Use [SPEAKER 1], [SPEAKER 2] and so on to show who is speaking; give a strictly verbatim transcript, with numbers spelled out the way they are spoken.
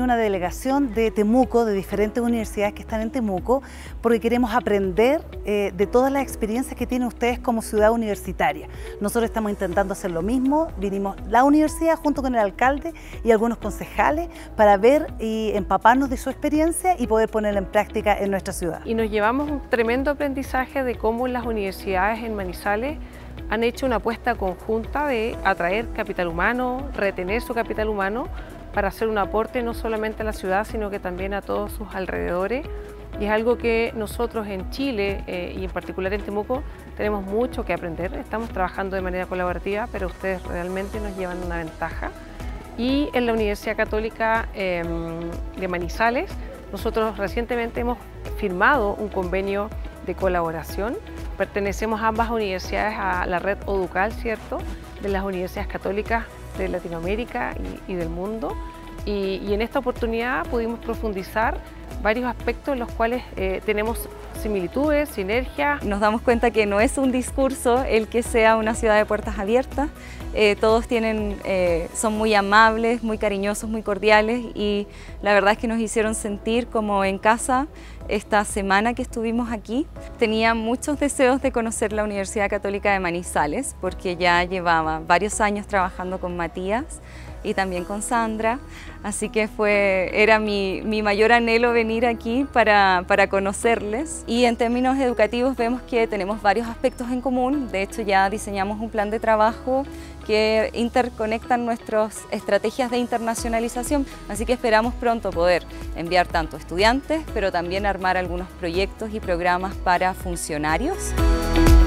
[SPEAKER 1] una delegación de Temuco, de diferentes universidades que están en Temuco, porque queremos aprender eh, de todas las experiencias que tienen ustedes como ciudad universitaria. Nosotros estamos intentando hacer lo mismo, vinimos la universidad junto con el alcalde y algunos concejales para ver y empaparnos de su experiencia y poder ponerla en práctica en nuestra ciudad.
[SPEAKER 2] Y nos llevamos un tremendo aprendizaje de cómo las universidades en Manizales han hecho una apuesta conjunta de atraer capital humano, retener su capital humano para hacer un aporte no solamente a la ciudad, sino que también a todos sus alrededores. Y es algo que nosotros en Chile eh, y en particular en Temuco tenemos mucho que aprender. Estamos trabajando de manera colaborativa, pero ustedes realmente nos llevan una ventaja. Y en la Universidad Católica eh, de Manizales, nosotros recientemente hemos firmado un convenio de colaboración. Pertenecemos a ambas universidades a la red ODUCAL, ¿cierto?, de las universidades católicas de Latinoamérica y, y del mundo. Y, y en esta oportunidad pudimos profundizar varios aspectos en los cuales eh, tenemos similitudes, sinergias.
[SPEAKER 3] Nos damos cuenta que no es un discurso el que sea una ciudad de puertas abiertas. Eh, todos tienen, eh, son muy amables, muy cariñosos, muy cordiales y la verdad es que nos hicieron sentir como en casa esta semana que estuvimos aquí. Tenía muchos deseos de conocer la Universidad Católica de Manizales porque ya llevaba varios años trabajando con Matías y también con Sandra, así que fue, era mi, mi mayor anhelo venir aquí para, para conocerles. Y en términos educativos vemos que tenemos varios aspectos en común. De hecho, ya diseñamos un plan de trabajo que interconectan nuestras estrategias de internacionalización, así que esperamos pronto poder enviar tanto estudiantes, pero también armar algunos proyectos y programas para funcionarios.